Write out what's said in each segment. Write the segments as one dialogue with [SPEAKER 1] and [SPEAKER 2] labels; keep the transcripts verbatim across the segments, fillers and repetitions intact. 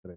[SPEAKER 1] Tres.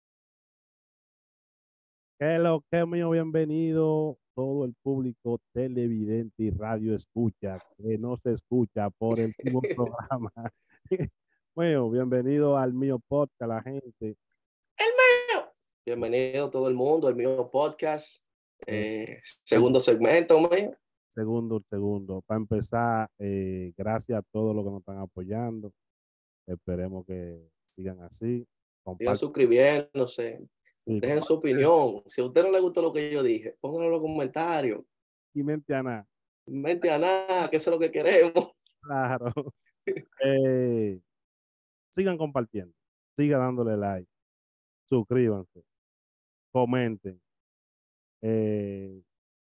[SPEAKER 1] ¿Qué es lo que mío? Bienvenido todo el público televidente y radio escucha, que no se escucha por el mismo programa. Bueno, bienvenido al mío podcast, la gente.
[SPEAKER 2] El mío. Bienvenido todo el mundo al mío podcast.
[SPEAKER 1] Eh,
[SPEAKER 2] Eh, segundo segmento, mío.
[SPEAKER 1] segundo, segundo. Para empezar, eh, gracias a todos los que nos están apoyando. Esperemos que sigan así.
[SPEAKER 2] Sigan
[SPEAKER 1] Compartan,
[SPEAKER 2] suscribiéndose.
[SPEAKER 1] sí,
[SPEAKER 2] Dejen
[SPEAKER 1] compartan
[SPEAKER 2] su opinión. Si a usted no le gustó lo que yo dije, pónganlo en los comentarios.
[SPEAKER 1] y mente a nada.
[SPEAKER 2] Mente a nada, que eso es lo que queremos.
[SPEAKER 1] Claro. Eh, sigan compartiendo, sigan dándole like, suscríbanse, comenten, eh,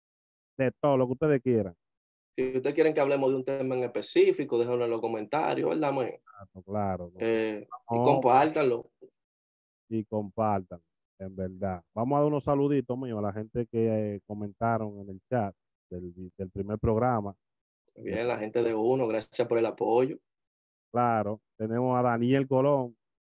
[SPEAKER 1] de todo lo que ustedes quieran.
[SPEAKER 2] Si ustedes quieren que hablemos de un tema en específico, déjenlo en los comentarios, ¿verdad, mío?
[SPEAKER 1] Claro, claro.
[SPEAKER 2] Eh, y
[SPEAKER 1] No,
[SPEAKER 2] compártanlo.
[SPEAKER 1] y compartan, en verdad. Vamos a dar unos saluditos míos a la gente que eh, comentaron en el chat del, del primer programa.
[SPEAKER 2] Bien, la gente de uno, gracias por el apoyo.
[SPEAKER 1] Claro, tenemos a Daniel Colón,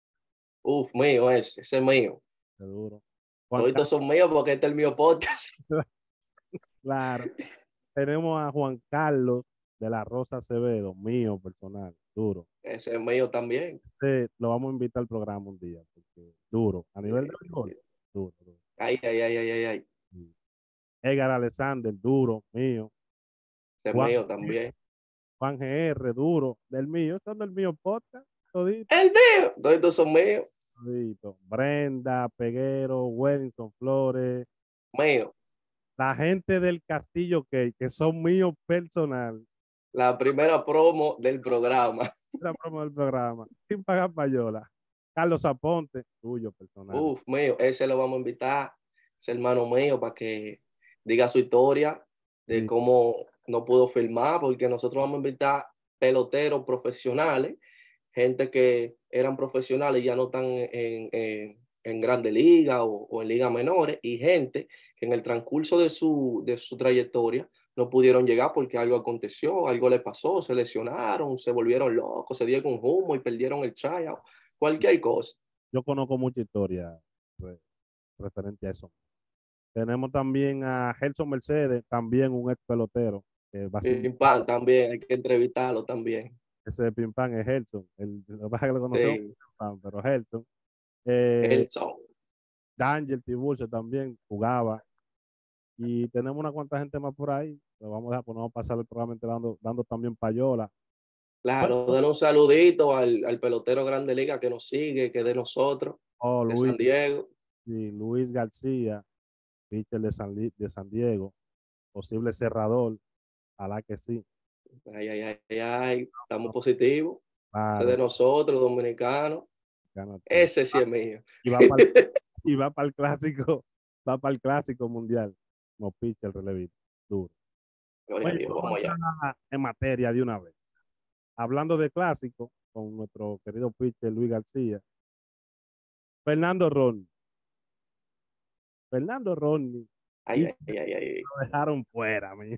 [SPEAKER 2] Uf, mío ese, ese es mío.
[SPEAKER 1] seguro. Juan
[SPEAKER 2] Todos son míos porque este es el mío podcast.
[SPEAKER 1] Carlos, claro. Tenemos a Juan Carlos de la Rosa Acevedo, mío personal, duro.
[SPEAKER 2] Ese es mío también.
[SPEAKER 1] Sí, lo vamos a invitar al programa un día, porque duro. A nivel de
[SPEAKER 2] Sí,
[SPEAKER 1] béisbol,
[SPEAKER 2] sí.
[SPEAKER 1] duro, duro.
[SPEAKER 2] Ay, ay, ay, ay, ay, ay.
[SPEAKER 1] Sí. Edgar Alexander, duro, mío.
[SPEAKER 2] Ese es
[SPEAKER 1] Juan,
[SPEAKER 2] mío también.
[SPEAKER 1] Juan G R, duro, del mío. Son del mío podcast, todito,
[SPEAKER 2] El mío. Todos son míos.
[SPEAKER 1] todito. Brenda, Peguero, Wellington Flores,
[SPEAKER 2] Mío.
[SPEAKER 1] la gente del Castillo que, que son míos personal.
[SPEAKER 2] La primera promo del programa.
[SPEAKER 1] La promo del programa, sin pagar payola. Carlos Aponte, tuyo personal.
[SPEAKER 2] Uf, mío. Ese lo vamos a invitar. Ese hermano mío para que diga su historia de
[SPEAKER 1] Sí,
[SPEAKER 2] cómo no pudo filmar, porque nosotros vamos a invitar peloteros profesionales, gente que eran profesionales y ya no están en, en, en grandes ligas o, o en ligas menores, y gente que en el transcurso de su, de su trayectoria no pudieron llegar porque algo aconteció, algo le pasó, se lesionaron, se volvieron locos, se dieron un humo y perdieron el tryout, cualquier cosa.
[SPEAKER 1] yo conozco mucha historia re- referente a eso. Tenemos también a Gelson Mercedes, también un ex pelotero, que va a ser
[SPEAKER 2] Pim Pam también, hay que entrevistarlo también.
[SPEAKER 1] ese de Pim Pam es Gelson. El, lo que pasa es que lo conocemos como
[SPEAKER 2] Sí,
[SPEAKER 1] Pim Pam, pero Gelson. Eh,
[SPEAKER 2] el son.
[SPEAKER 1] D'Angel Tiburcio también jugaba. Y tenemos una cuanta gente más por ahí. Lo vamos a dejar, pues no vamos a pasar el programa entero dando, dando también payola. Bueno,
[SPEAKER 2] Claro, den un saludito al, al pelotero Grande Liga que nos sigue, que es de nosotros,
[SPEAKER 1] oh,
[SPEAKER 2] de
[SPEAKER 1] Luis,
[SPEAKER 2] San Diego.
[SPEAKER 1] sí, Luis García, pitcher de San, Li- de San Diego, posible cerrador, ojalá que sí.
[SPEAKER 2] Ay, ay, ay, ay, ay, estamos positivos. Ese es
[SPEAKER 1] Claro,
[SPEAKER 2] de nosotros, dominicanos.
[SPEAKER 1] gana todo.
[SPEAKER 2] Ese sí es mío.
[SPEAKER 1] Y va para y va para el clásico, va para el clásico mundial. Como pitcher relevista, duro.
[SPEAKER 2] Gloria a
[SPEAKER 1] Bueno,
[SPEAKER 2] Dios,
[SPEAKER 1] vamos
[SPEAKER 2] vamos
[SPEAKER 1] a
[SPEAKER 2] allá.
[SPEAKER 1] entrar en materia de una vez. Hablando de clásico, con nuestro querido pitcher Luis García, Fernando Ron. Fernando Ronnie,
[SPEAKER 2] Ay,
[SPEAKER 1] y
[SPEAKER 2] ay, ay, ay, ay.
[SPEAKER 1] lo dejaron fuera, mi.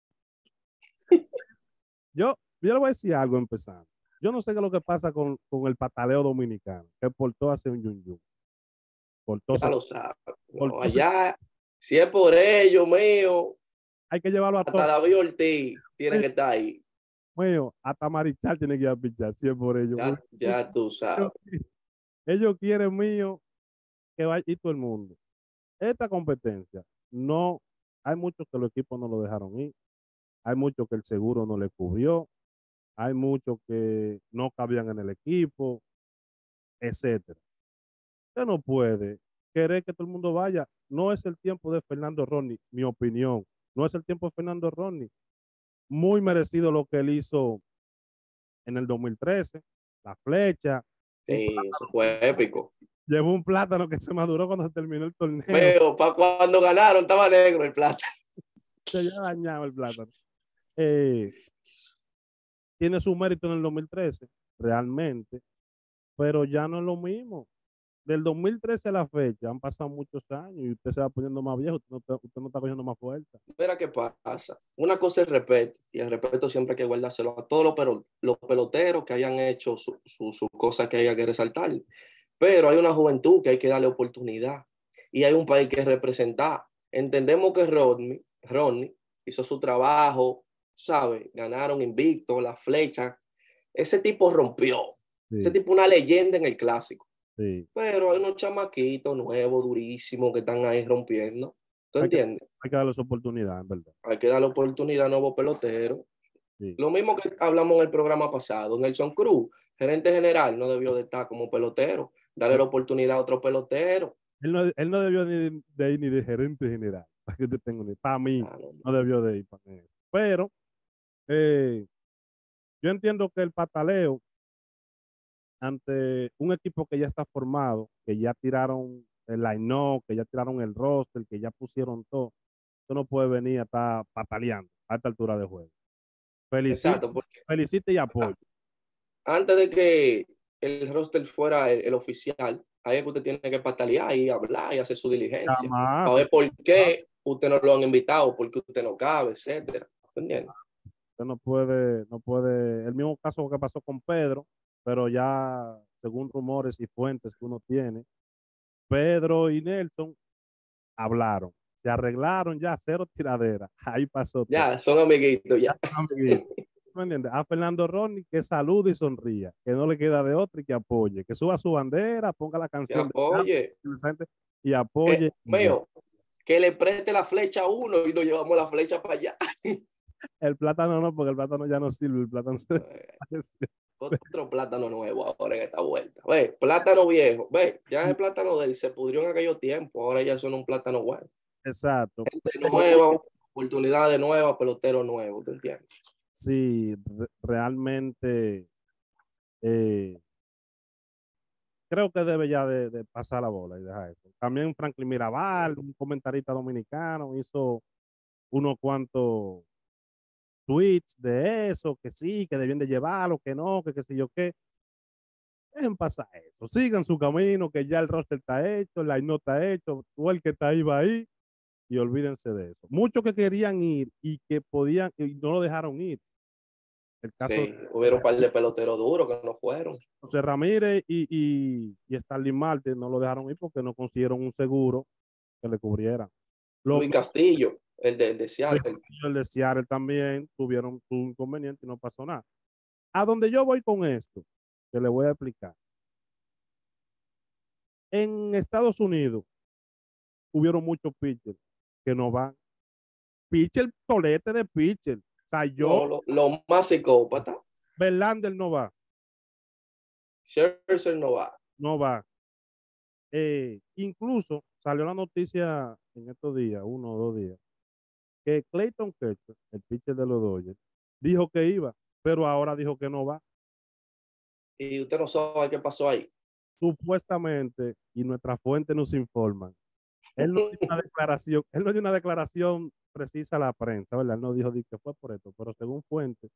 [SPEAKER 1] Yo, yo le voy a decir algo empezando. Yo no sé qué es lo que pasa con, con el pataleo dominicano, que por todo hace un yun yun. Por todo
[SPEAKER 2] Ya
[SPEAKER 1] se,
[SPEAKER 2] lo sabes.
[SPEAKER 1] por
[SPEAKER 2] No,
[SPEAKER 1] todo se-
[SPEAKER 2] allá, si es por ello, mío,
[SPEAKER 1] hay que llevarlo a
[SPEAKER 2] hasta
[SPEAKER 1] todo.
[SPEAKER 2] David Ortiz tiene que estar ahí.
[SPEAKER 1] Mío, hasta Marichal tiene que ir a pichar, si es por ellos.
[SPEAKER 2] Ya, ya tú sabes.
[SPEAKER 1] Ellos, ellos quieren mío que vaya y todo el mundo. Esta competencia, no, hay muchos que los equipos no lo dejaron ir, hay muchos que el seguro no le cubrió, hay muchos que no cabían en el equipo, etcétera. Usted no puede querer que todo el mundo vaya. No es el tiempo de Fernando Ronnie, mi opinión. No es el tiempo de Fernando Ronnie. Muy merecido lo que él hizo en el dos mil trece, la flecha, un
[SPEAKER 2] Sí, eso fue épico.
[SPEAKER 1] llevó un plátano que se maduró cuando se terminó el torneo.
[SPEAKER 2] Feo, para cuando ganaron estaba negro el plata.
[SPEAKER 1] Se había dañado el plátano. Eh, tiene su mérito en el dos mil trece, realmente, pero ya no es lo mismo. Del dos mil trece a la fecha han pasado muchos años y usted se va poniendo más viejo, usted no, está, usted no está cogiendo más fuerza.
[SPEAKER 2] Mira qué pasa. Una cosa es el respeto, y el respeto siempre hay que guardárselo a todos los, pero, los peloteros que hayan hecho sus su, su cosas que haya que resaltar. pero hay una juventud que hay que darle oportunidad y hay un país que representar. Entendemos que Rodney, Rodney hizo su trabajo, ¿sabes? Ganaron invicto, la flecha. Ese tipo rompió.
[SPEAKER 1] Sí,
[SPEAKER 2] Ese tipo una leyenda en el clásico.
[SPEAKER 1] sí.
[SPEAKER 2] Pero hay unos chamaquitos nuevos, durísimos, que están ahí rompiendo. ¿Tú
[SPEAKER 1] Hay que,
[SPEAKER 2] entiendes?
[SPEAKER 1] hay que darle su oportunidad, en verdad.
[SPEAKER 2] Hay que darle oportunidad a nuevos peloteros.
[SPEAKER 1] Sí.
[SPEAKER 2] Lo mismo que hablamos en el programa pasado. Nelson Cruz, gerente general, no debió de estar como pelotero. Darle la oportunidad a otro pelotero.
[SPEAKER 1] Él no, él no debió de, de ir ni de gerente general, para que te tenga ni, para mí,
[SPEAKER 2] Ah, no,
[SPEAKER 1] no debió de ir para eso. Pero eh, yo entiendo que el pataleo ante un equipo que ya está formado, que ya tiraron el line-up, que ya tiraron el roster, que ya pusieron todo, tú no puedes venir a estar pataleando a esta altura de juego. Felicite,
[SPEAKER 2] exacto, porque
[SPEAKER 1] felicite y apoyo.
[SPEAKER 2] antes de que el roster fuera el, el oficial, ahí es que usted tiene que patalear y hablar y hacer su diligencia. Para
[SPEAKER 1] Jamás.
[SPEAKER 2] ver por qué usted no lo han invitado, por qué usted no cabe, etcétera. ¿Entiendes?
[SPEAKER 1] Usted no puede, no puede, el mismo caso que pasó con Pedro, pero ya según rumores y fuentes que uno tiene, Pedro y Nelson hablaron, se arreglaron ya, cero tiradera, ahí pasó todo.
[SPEAKER 2] Ya, son amiguitos, ya.
[SPEAKER 1] Amiguito. ¿Me entiendes? A Fernando Ronnie que salude y sonría, que no le queda de otro y que apoye, que suba su bandera, ponga la
[SPEAKER 2] Que
[SPEAKER 1] canción de
[SPEAKER 2] apoye.
[SPEAKER 1] y apoye.
[SPEAKER 2] Eh, mío, que le preste la flecha a uno y nos llevamos la flecha para allá.
[SPEAKER 1] El plátano no, porque el plátano ya no sirve, el plátano se desapareció.
[SPEAKER 2] Otro plátano nuevo ahora en esta vuelta. Ve, plátano viejo. Ve, ya el plátano de él se pudrió en aquellos tiempos. Ahora ya son un plátano bueno.
[SPEAKER 1] Exacto.
[SPEAKER 2] Gente nueva, oportunidades nuevas, pelotero nuevo, ¿te entiendes?
[SPEAKER 1] Sí, re- realmente eh, creo que debe ya de, de pasar la bola y dejar eso. También Franklin Mirabal, un comentarista dominicano, hizo unos cuantos tweets de eso, que sí, que debían de llevarlo, que no, que qué sé yo qué. Dejen pasar eso, sigan su camino, que ya el roster está hecho, el line está hecho, tú el que está ahí va ahí y olvídense de eso. Muchos que querían ir y que podían y no lo dejaron ir. El caso
[SPEAKER 2] Sí, hubieron un par de peloteros duros que no fueron.
[SPEAKER 1] José Ramírez y, y, y Starling Marte no lo dejaron ir porque no consiguieron un seguro que le cubriera. Lo
[SPEAKER 2] Luis
[SPEAKER 1] mismo
[SPEAKER 2] Castillo, el de, el de Seattle.
[SPEAKER 1] el de Seattle también tuvieron su inconveniente y no pasó nada. A donde yo voy con esto, que le voy a explicar. En Estados Unidos hubieron muchos pitchers que no van. Pitcher, tolete de pitcher. O sea, yo,
[SPEAKER 2] No, lo, lo más psicópata.
[SPEAKER 1] Verlander no va,
[SPEAKER 2] Scherzer no va.
[SPEAKER 1] no va. Eh, incluso salió la noticia en estos días, uno o dos días, que Clayton Kershaw, el pitcher de los Dodgers, dijo que iba, pero ahora dijo que no va.
[SPEAKER 2] Y usted no sabe qué pasó ahí.
[SPEAKER 1] Supuestamente, y nuestras fuentes nos informan, él no dio una declaración, él no dio una declaración precisa a la prensa, ¿verdad? Él no dijo di que fue por esto, pero según fuentes,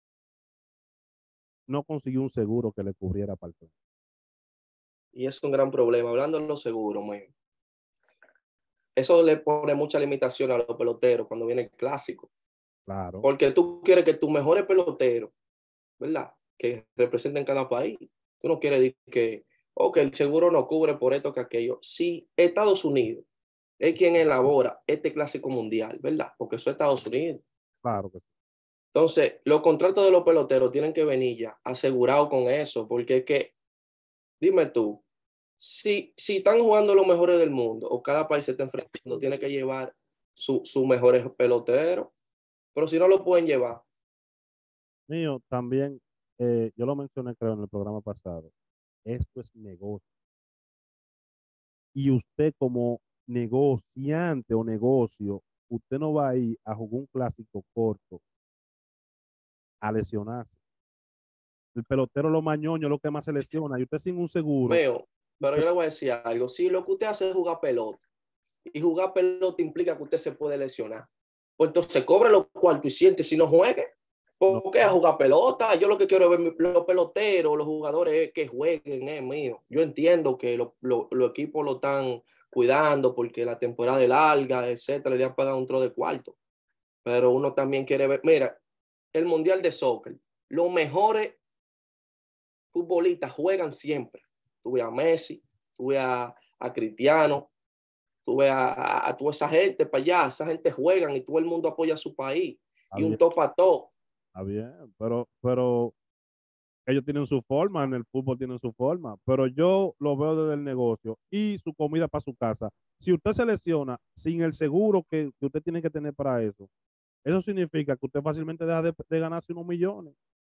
[SPEAKER 1] no consiguió un seguro que le cubriera para el plan.
[SPEAKER 2] Y es un gran problema. Hablando de los seguros, man. Eso le pone mucha limitación a los peloteros cuando viene el clásico.
[SPEAKER 1] Claro,
[SPEAKER 2] Porque tú quieres que tus mejores peloteros, ¿verdad? Que representen cada país. Tú no quieres decir que, oh, que el seguro no cubre por esto que aquello. Si Estados Unidos es quien elabora este clásico mundial, ¿verdad? Porque eso es Estados Unidos.
[SPEAKER 1] claro que sí.
[SPEAKER 2] Entonces, los contratos de los peloteros tienen que venir ya asegurados con eso, porque es que, dime tú, si, si están jugando los mejores del mundo o cada país se está enfrentando, tiene que llevar sus su mejores peloteros, pero si no lo pueden llevar,
[SPEAKER 1] Mío, también, eh, yo lo mencioné creo en el programa pasado, esto es negocio. Y usted como negociante o negocio, usted no va a ir a jugar un clásico corto a lesionarse. El pelotero lo mañoño, lo que más se lesiona, y usted sin un seguro.
[SPEAKER 2] meo, pero yo le voy a decir algo, si lo que usted hace es jugar pelota, y jugar pelota implica que usted se puede lesionar, pues entonces cobre los cuartos y siente si no juegue.
[SPEAKER 1] No,
[SPEAKER 2] ¿Por qué a jugar pelota? Yo lo que quiero es ver los peloteros, los jugadores que jueguen, es mío. Yo entiendo que los lo, lo equipos lo están cuidando porque la temporada es larga, etcétera, le han pagado un tro de cuarto. Pero uno también quiere ver, mira, el Mundial de Soccer, los mejores futbolistas juegan siempre. Tuve a Messi, tú ves a, a Cristiano, tú ves a, a, a toda esa gente para allá, esa gente juegan y todo el mundo apoya a su país.
[SPEAKER 1] Está
[SPEAKER 2] Y un
[SPEAKER 1] bien,
[SPEAKER 2] top a top.
[SPEAKER 1] está bien, pero, pero ellos tienen su forma, en el fútbol tienen su forma, pero yo lo veo desde el negocio y su comida para su casa. Si usted se lesiona sin el seguro que, que usted tiene que tener para eso, eso significa que usted fácilmente deja de, de ganarse unos millones.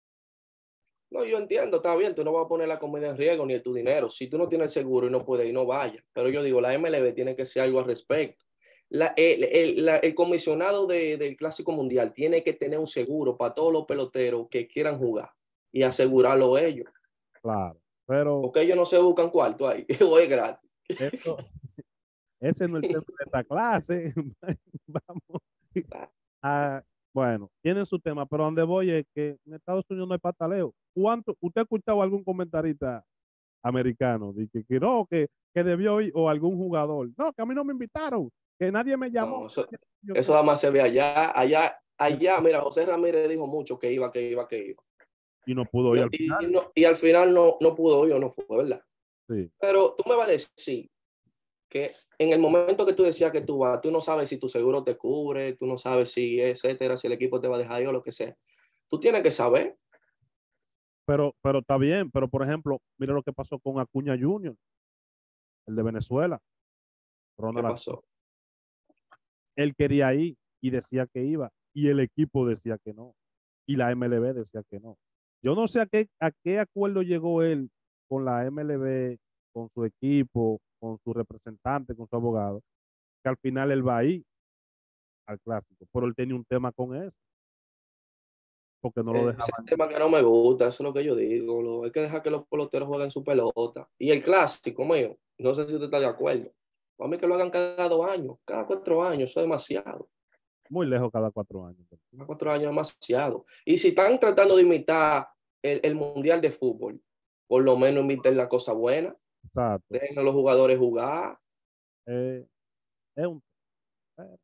[SPEAKER 2] No, yo entiendo, está bien, tú no vas a poner la comida en riesgo ni tu dinero. Si tú no tienes seguro y no puedes ir, no vayas. Pero yo digo, la M L B tiene que ser algo al respecto. La, el, el, la, el, comisionado de, del Clásico Mundial tiene que tener un seguro para todos los peloteros que quieran jugar y asegurarlo ellos.
[SPEAKER 1] Claro, pero
[SPEAKER 2] Porque ellos no se buscan cuarto ahí, o es gratis.
[SPEAKER 1] esto, ese no es el tema de esta clase. Vamos a, bueno, tienen su tema, pero donde voy es que en Estados Unidos no hay pataleo. ¿Cuánto, ¿Usted ha escuchado algún comentarista americano de que, que no, que, que debió ir, o algún jugador? No, que a mí no me invitaron, que nadie me llamó.
[SPEAKER 2] No, eso, eso además se ve allá, allá, allá. Mira, José Ramírez dijo mucho que iba, que iba, que iba.
[SPEAKER 1] Y no pudo
[SPEAKER 2] Y,
[SPEAKER 1] ir al
[SPEAKER 2] y,
[SPEAKER 1] final.
[SPEAKER 2] no, y al final no, no pudo ir o no fue, ¿verdad?
[SPEAKER 1] Sí.
[SPEAKER 2] Pero tú me vas a decir que en el momento que tú decías que tú vas, tú no sabes si tu seguro te cubre, tú no sabes si, etcétera, si el equipo te va a dejar ir o lo que sea. Tú tienes que saber
[SPEAKER 1] Pero, pero está bien, pero por ejemplo, mira lo que pasó con Acuña junior, el de Venezuela,
[SPEAKER 2] qué
[SPEAKER 1] Ronald Acuña.
[SPEAKER 2] pasó.
[SPEAKER 1] Él quería ir y decía que iba, y el equipo decía que no, y la M L B decía que no. Yo no sé a qué, a qué acuerdo llegó él con la M L B, con su equipo, con su representante, con su abogado, que al final él va a ir al clásico, pero él tenía un tema con eso, porque no lo
[SPEAKER 2] Ese es
[SPEAKER 1] dejaban
[SPEAKER 2] el
[SPEAKER 1] ir.
[SPEAKER 2] tema que no me gusta, eso es lo que yo digo. Lo, hay que dejar que los peloteros jueguen su pelota. Y el clásico, mío, no sé si usted está de acuerdo. Para mí que lo hagan cada dos años, cada cuatro años, eso es demasiado.
[SPEAKER 1] Muy lejos cada cuatro años.
[SPEAKER 2] Cada cuatro años es demasiado. Y si están tratando de imitar el, el Mundial de Fútbol, por lo menos imiten la cosa buena.
[SPEAKER 1] Exacto.
[SPEAKER 2] Dejen a los jugadores jugar.
[SPEAKER 1] Eh, es un, eh.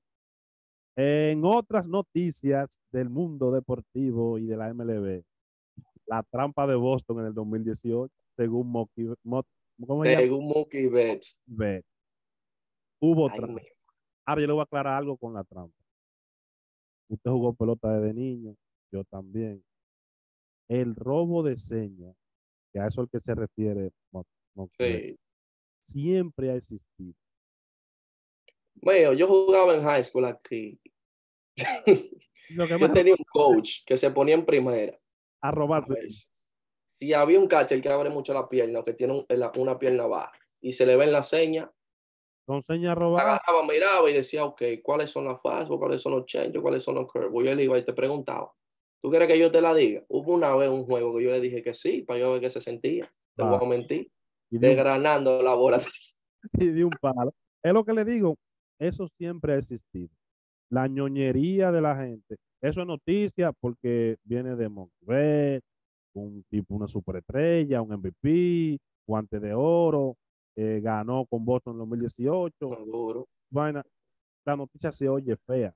[SPEAKER 1] En otras noticias del mundo deportivo y de la M L B, la trampa de Boston en el dos mil dieciocho, según Mookie, Mo, ¿cómo se llama?
[SPEAKER 2] Según Mookie Betts.
[SPEAKER 1] Bet, hubo
[SPEAKER 2] Ay,
[SPEAKER 1] trampa.
[SPEAKER 2] me-
[SPEAKER 1] Ahora yo le voy a aclarar algo con la trampa. Usted jugó pelota desde niño, yo también. El robo de señas, que a eso es al que se refiere Mo- Mookie Bet,
[SPEAKER 2] sí.
[SPEAKER 1] siempre ha existido.
[SPEAKER 2] Mío, yo jugaba en high school aquí.
[SPEAKER 1] Lo que
[SPEAKER 2] Yo
[SPEAKER 1] más
[SPEAKER 2] tenía un coach que se ponía en primera.
[SPEAKER 1] a
[SPEAKER 2] A
[SPEAKER 1] robarse
[SPEAKER 2] ver, si había un catcher que abre mucho la pierna o que tiene un- la- una pierna baja y se le ven las señas,
[SPEAKER 1] con señas robadas.
[SPEAKER 2] agarraba, miraba y decía, ok, ¿cuáles son las fastballs? ¿Cuáles son los changes? ¿Cuáles son los curves? Y él iba y te preguntaba, ¿tú quieres que yo te la diga? Hubo una vez un juego que yo le dije que sí, para yo ver qué se sentía. Te voy
[SPEAKER 1] Ah,
[SPEAKER 2] a mentir.
[SPEAKER 1] y de un,
[SPEAKER 2] Desgranando la bola.
[SPEAKER 1] y de un palo. Es lo que le digo, eso siempre ha existido. La ñoñería de la gente. Eso es noticia porque viene de Montreal, un tipo, una superestrella, un M V P, guante de oro, eh, ganó con Boston en dos mil dieciocho.
[SPEAKER 2] Seguro.
[SPEAKER 1] Vaina, la noticia se oye fea,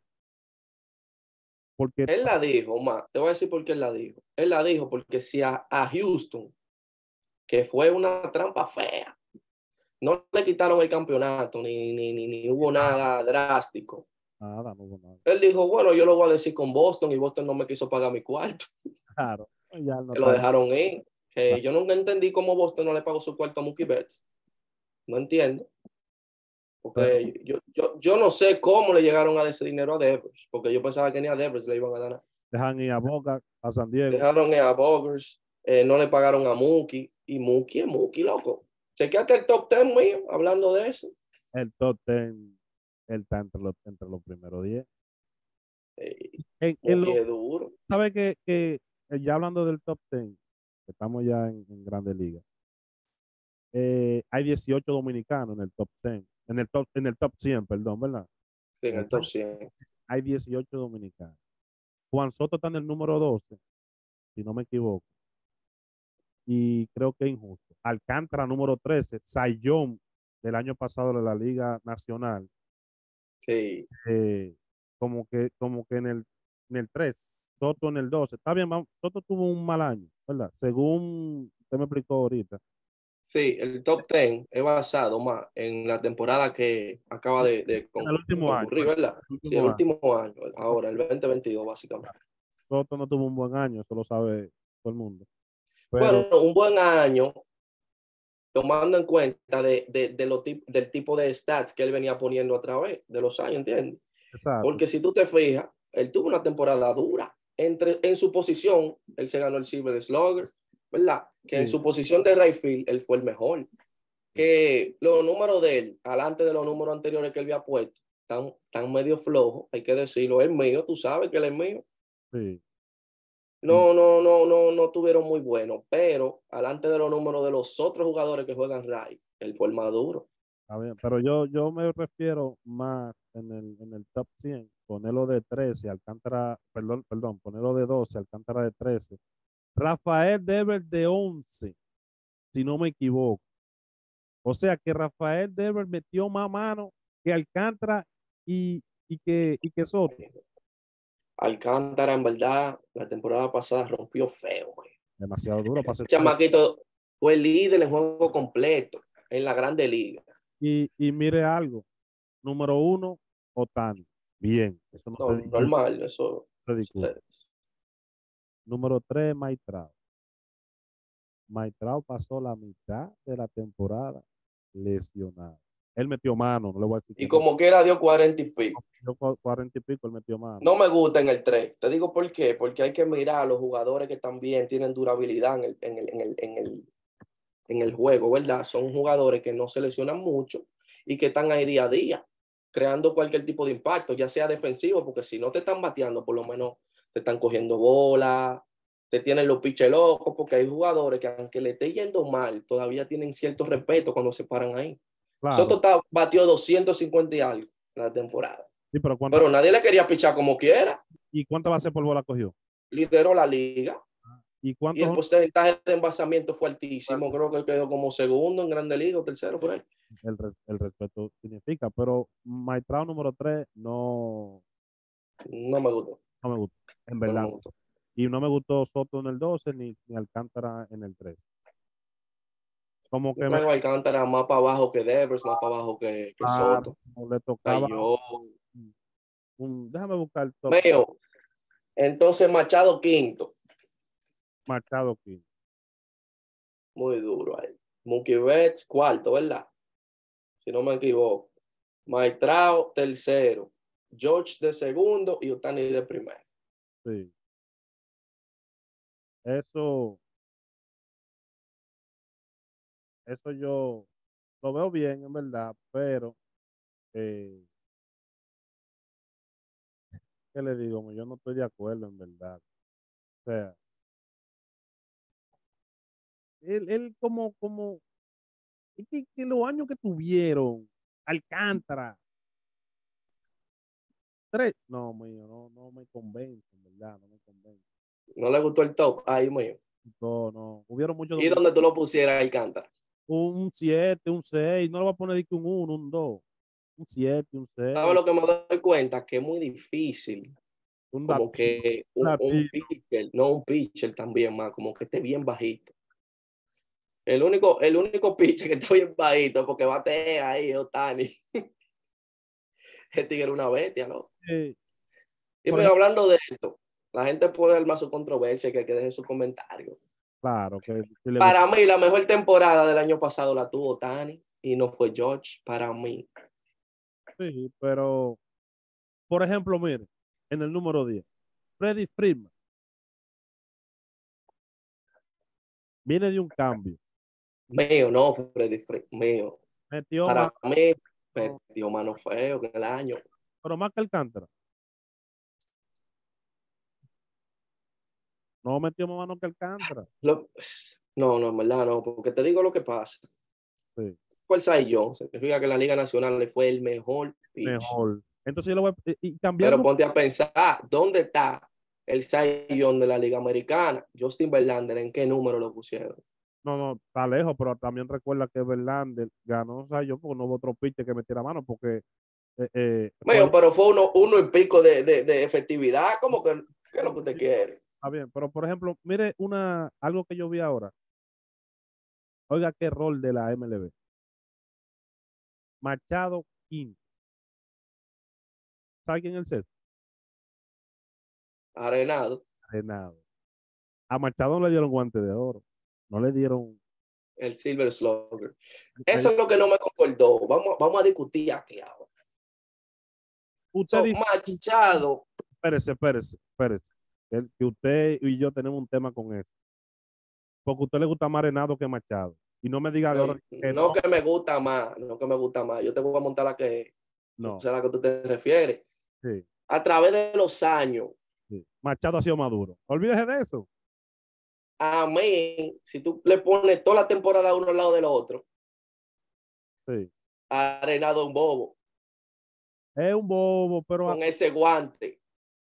[SPEAKER 1] porque
[SPEAKER 2] Él la dijo, ma, te voy a decir por qué él la dijo. Él la dijo porque si a, a Houston, que fue una trampa fea, no le quitaron el campeonato, ni, ni, ni, ni hubo nada drástico.
[SPEAKER 1] nada, no hubo nada.
[SPEAKER 2] Él dijo, bueno, yo lo voy a decir con Boston y Boston no me quiso pagar mi cuarto.
[SPEAKER 1] Claro, ya no
[SPEAKER 2] Que lo
[SPEAKER 1] está.
[SPEAKER 2] dejaron ir. Que
[SPEAKER 1] Claro.
[SPEAKER 2] yo nunca entendí cómo Boston no le pagó su cuarto a Mookie Betts. No entiendo.
[SPEAKER 1] Pero
[SPEAKER 2] Porque yo, yo, yo no sé cómo le llegaron a ese dinero a Devers. Porque yo pensaba que ni a Devers le iban a dar.
[SPEAKER 1] dejan ir a Boca, a San Diego.
[SPEAKER 2] Dejaron a Bogers, eh, no le pagaron a Mookie. Y Mookie es Mookie, loco. Chequeate el top ten mío, hablando de eso.
[SPEAKER 1] El top ten, él está entre los, entre los primeros diez.
[SPEAKER 2] Eh,
[SPEAKER 1] En, en
[SPEAKER 2] Mookie
[SPEAKER 1] lo,
[SPEAKER 2] es duro.
[SPEAKER 1] ¿sabe que, que eh, ya hablando del top ten, estamos ya en, en Grandes Ligas, eh, hay dieciocho dominicanos en el top diez, en el top, en el top cien, perdón, ¿verdad?
[SPEAKER 2] Sí, en
[SPEAKER 1] En el
[SPEAKER 2] el top
[SPEAKER 1] top
[SPEAKER 2] cien.
[SPEAKER 1] hay dieciocho dominicanos. Juan Soto está en el número doce, si no me equivoco, y creo que es injusto. Alcántara, número trece, Sayón del año pasado de la Liga Nacional,
[SPEAKER 2] Sí.
[SPEAKER 1] eh, como que, como que en el, en el trece, Soto en el doce. Está bien, vamos, Soto tuvo un mal año, ¿verdad? Según usted me explicó ahorita.
[SPEAKER 2] Sí, el top diez es basado más en la temporada que acaba de, de
[SPEAKER 1] En el
[SPEAKER 2] con-
[SPEAKER 1] último año,
[SPEAKER 2] concurrir,
[SPEAKER 1] ¿verdad?
[SPEAKER 2] ¿verdad?
[SPEAKER 1] El
[SPEAKER 2] Sí, el
[SPEAKER 1] último año.
[SPEAKER 2] último año, ahora, el dos mil veintidós, básicamente.
[SPEAKER 1] Soto no tuvo un buen año, eso lo sabe todo el mundo. Pero,
[SPEAKER 2] Bueno, un buen año, tomando en cuenta de, de, de lo tip, del tipo de stats que él venía poniendo a través de los años, ¿entiendes?
[SPEAKER 1] exacto.
[SPEAKER 2] Porque si tú te fijas, él tuvo una temporada dura. Entre, en su posición, él se ganó el Silver Slugger, ¿verdad? Que en
[SPEAKER 1] Sí,
[SPEAKER 2] su posición de right field, él fue el mejor.
[SPEAKER 1] sí,
[SPEAKER 2] Que los números de él, alante de los números anteriores que él había puesto, están, están medio flojos, hay que decirlo. Es mío, tú sabes que él es mío.
[SPEAKER 1] sí, sí,
[SPEAKER 2] No, no, no, no, no tuvieron muy buenos, pero alante de los números de los otros jugadores que juegan Ray, él fue el más duro.
[SPEAKER 1] está bien. Pero yo, yo me refiero más en el, en el top cien, ponerlo de trece, Alcántara, perdón, perdón, ponerlo de doce, Alcántara de trece, Rafael Devers de once, si no me equivoco. O sea que Rafael Devers metió más mano que Alcántara y, y que, y que Soto.
[SPEAKER 2] Alcántara, en verdad, la temporada pasada rompió feo, güey.
[SPEAKER 1] Demasiado duro para ser trece.
[SPEAKER 2] Chamaquito fue el líder en juego completo en la Grande Liga.
[SPEAKER 1] Y, y mire algo, número uno, Otani. Bien, eso no
[SPEAKER 2] No,
[SPEAKER 1] se discute.
[SPEAKER 2] normal, eso.
[SPEAKER 1] Se discute. Número tres, Maitrao. Maitrao pasó la mitad de la temporada lesionado. Él metió mano, no le voy a decir
[SPEAKER 2] Y
[SPEAKER 1] que no.
[SPEAKER 2] como quiera dio cuarenta y pico.
[SPEAKER 1] Yo cu- cuarenta y pico, él metió mano.
[SPEAKER 2] No me gusta en el tres. Te digo por qué. Porque hay que mirar a los jugadores que también tienen durabilidad en el, en el, en el, en el, en el juego, ¿verdad? Son jugadores que no se lesionan mucho y que están ahí día a día, creando cualquier tipo de impacto, ya sea defensivo, porque si no te están bateando, por lo menos te están cogiendo bola, te tienen los piches locos, porque hay jugadores que aunque le esté yendo mal, todavía tienen cierto respeto cuando se paran ahí.
[SPEAKER 1] Claro.
[SPEAKER 2] Soto está, batió doscientos cincuenta y algo en la temporada,
[SPEAKER 1] Sí, pero ¿cuánta,
[SPEAKER 2] pero nadie le quería pichar como quiera.
[SPEAKER 1] ¿y cuánta base por bola cogió?
[SPEAKER 2] Lideró la liga
[SPEAKER 1] ¿Y
[SPEAKER 2] y el
[SPEAKER 1] cuántos
[SPEAKER 2] porcentaje de envasamiento fue altísimo. Creo que quedó como segundo en Grande Liga o tercero por ahí.
[SPEAKER 1] el, res- el respeto significa? Pero Maitrao número tres no,
[SPEAKER 2] No me gustó,
[SPEAKER 1] no me gustó, en
[SPEAKER 2] no
[SPEAKER 1] verdad.
[SPEAKER 2] me
[SPEAKER 1] No.
[SPEAKER 2] gustó.
[SPEAKER 1] Y no me gustó Soto en el doce ni, ni Alcántara en el tres. Como
[SPEAKER 2] Yo
[SPEAKER 1] que me
[SPEAKER 2] traigo a Alcántara más para abajo que Devers, más para abajo que, que
[SPEAKER 1] ah,
[SPEAKER 2] Soto.
[SPEAKER 1] le tocaba
[SPEAKER 2] Cayó.
[SPEAKER 1] un, déjame buscar el top
[SPEAKER 2] Mío. Entonces Machado quinto.
[SPEAKER 1] Machado aquí.
[SPEAKER 2] Muy duro ahí. Mookie Betts cuarto, ¿verdad? Si no me equivoco. Maitrao tercero. George de segundo y Otani de primero.
[SPEAKER 1] Sí. Eso, eso yo lo veo bien, en verdad, pero eh, ¿qué le digo? Yo no estoy de acuerdo, en verdad. O sea, él, él como, como, es que, que los años que tuvieron, Alcántara, tres, no, mío, no, no me convence, en verdad, no me convence.
[SPEAKER 2] ¿No le gustó el top? Ahí, mío.
[SPEAKER 1] No, no, hubieron muchos
[SPEAKER 2] ¿Y
[SPEAKER 1] dominicanos,
[SPEAKER 2] dónde tú lo pusieras, Alcántara?
[SPEAKER 1] un siete, un seis, no le va a poner de que un uno, un dos, un siete, un
[SPEAKER 2] ¿Sabes
[SPEAKER 1] seis,
[SPEAKER 2] lo que me doy cuenta? Que es muy difícil
[SPEAKER 1] un
[SPEAKER 2] como
[SPEAKER 1] latino,
[SPEAKER 2] que
[SPEAKER 1] un
[SPEAKER 2] un, un
[SPEAKER 1] latino.
[SPEAKER 2] pitcher, no un pitcher también más, como que esté bien bajito. El único, el único pitcher que está bien bajito porque batea ahí es Otani. El tigre es una bestia, ¿no?
[SPEAKER 1] Eh,
[SPEAKER 2] Y
[SPEAKER 1] por
[SPEAKER 2] pues
[SPEAKER 1] ejemplo,
[SPEAKER 2] hablando de esto, la gente puede armar su controversia, que, que deje su comentario.
[SPEAKER 1] claro, que si le gusta,
[SPEAKER 2] Para mí, la mejor temporada del año pasado la tuvo Otani y no fue George, para mí.
[SPEAKER 1] sí, pero, por ejemplo, mire, en el número diez, Freddy Freeman viene de un cambio,
[SPEAKER 2] Mío, no, Freddy Freeman, mío.
[SPEAKER 1] metió más,
[SPEAKER 2] Para mí, metió mano feo que el año.
[SPEAKER 1] pero más que Alcántara, no metió más mano que Alcántara,
[SPEAKER 2] Lo, no, no, en verdad no, porque te digo lo que pasa.
[SPEAKER 1] sí,
[SPEAKER 2] Fue el Cy Young, significa que en la Liga Nacional le fue el mejor pitch.
[SPEAKER 1] mejor. Entonces yo le voy a, y y
[SPEAKER 2] Pero
[SPEAKER 1] cambiando,
[SPEAKER 2] ponte a pensar, ¿dónde está el Cy Young de la Liga Americana? Justin Verlander, ¿en qué número lo pusieron?
[SPEAKER 1] no, no, está lejos, pero también recuerda que Verlander ganó, o sea, yo porque no hubo otro pitcher que metiera mano, porque eh, eh, fue
[SPEAKER 2] Mío, pero fue uno, uno y pico de, de, de efectividad, ¿cómo que qué es lo que usted quiere?
[SPEAKER 1] está bien, pero por ejemplo, mire una, algo que yo vi ahora, Oiga, qué rol de la M L B. Machado, quinto. ¿Sabe quién es el sexto?
[SPEAKER 2] Arenado,
[SPEAKER 1] Renado. A Machado no le dieron guante de oro. No le dieron.
[SPEAKER 2] el Silver Slugger.
[SPEAKER 1] le-
[SPEAKER 2] Eso es lo que no me concordó. Vamos, vamos a discutir aquí ahora.
[SPEAKER 1] Usted
[SPEAKER 2] So,
[SPEAKER 1] dice.
[SPEAKER 2] Machado,
[SPEAKER 1] Espérese, espérese, espérese. El- que usted y yo tenemos un tema con eso. Porque a usted le gusta más Renado que Machado. Y no me diga de
[SPEAKER 2] no,
[SPEAKER 1] ahora que
[SPEAKER 2] no
[SPEAKER 1] no.
[SPEAKER 2] que me gusta más, no que me gusta más. Yo te voy a montar la que, no
[SPEAKER 1] No.
[SPEAKER 2] sé a la que tú te refieres.
[SPEAKER 1] Sí,
[SPEAKER 2] A través de los años,
[SPEAKER 1] sí. Machado ha sido maduro. Olvídese de eso.
[SPEAKER 2] a mí, si tú le pones toda la temporada uno al lado del otro,
[SPEAKER 1] Sí.
[SPEAKER 2] Arenado un bobo
[SPEAKER 1] Es un bobo, pero a-
[SPEAKER 2] con ese guante.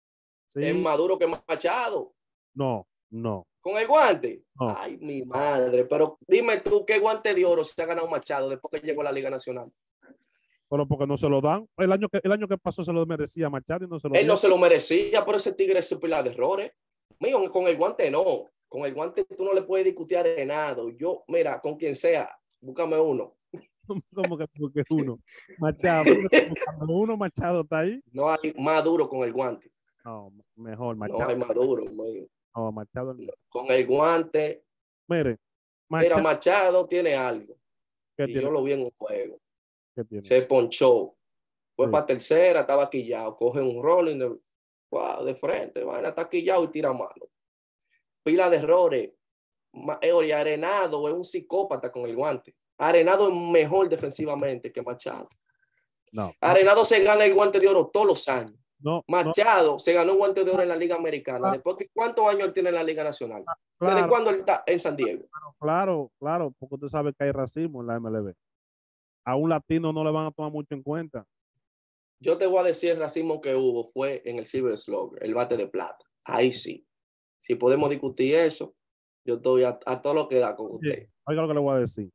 [SPEAKER 2] Es
[SPEAKER 1] sí.
[SPEAKER 2] más duro que Machado.
[SPEAKER 1] No, no,
[SPEAKER 2] Con el guante.
[SPEAKER 1] no.
[SPEAKER 2] Ay, mi madre. Pero dime tú, ¿qué guante de oro se ha ganado Machado después que llegó a la Liga Nacional?
[SPEAKER 1] Pero porque no se lo dan. El año que, el año que pasó se lo merecía Machado y no se lo
[SPEAKER 2] Él no
[SPEAKER 1] dio.
[SPEAKER 2] se lo merecía, por ese tigre es pila de errores. Mío, con el guante no. Con el guante tú no le puedes discutir a Arenado. Yo, mira, con quien sea, búscame uno.
[SPEAKER 1] Como que porque uno. Machado. Cuando uno Machado está ahí.
[SPEAKER 2] No hay más duro con el guante.
[SPEAKER 1] No, mejor
[SPEAKER 2] No
[SPEAKER 1] Machado.
[SPEAKER 2] hay más duro. Mío.
[SPEAKER 1] No, Machado.
[SPEAKER 2] No. Con el guante,
[SPEAKER 1] Mire,
[SPEAKER 2] mira,
[SPEAKER 1] Machado,
[SPEAKER 2] Machado tiene algo.
[SPEAKER 1] ¿qué
[SPEAKER 2] Y
[SPEAKER 1] tiene?
[SPEAKER 2] yo lo vi en un juego.
[SPEAKER 1] ¿Qué tiene?
[SPEAKER 2] Se ponchó. Fue
[SPEAKER 1] Sí.
[SPEAKER 2] para tercera, estaba quillado. Coge un rolling de, wow, de frente, vaina, está quillado y tira mano. Pila de errores. Oye, Arenado es un psicópata con el guante. Arenado es mejor defensivamente que Machado.
[SPEAKER 1] No, no,
[SPEAKER 2] Arenado se gana el guante de oro todos los años.
[SPEAKER 1] no, no.
[SPEAKER 2] Machado se ganó un guante de oro en la Liga Americana. Después, ¿cuántos años él tiene en la Liga Nacional? ¿Desde
[SPEAKER 1] Claro,
[SPEAKER 2] cuándo él está en San Diego?
[SPEAKER 1] claro, claro, porque usted sabe que hay racismo en la M L B. A un latino no le van a tomar mucho en cuenta.
[SPEAKER 2] Yo te voy a decir el racismo que hubo fue en el Silver Slugger, el bate de plata. Ahí sí. Si podemos discutir eso, yo estoy a, a todo lo que da con
[SPEAKER 1] Sí.
[SPEAKER 2] usted.
[SPEAKER 1] Oiga lo que le voy a decir.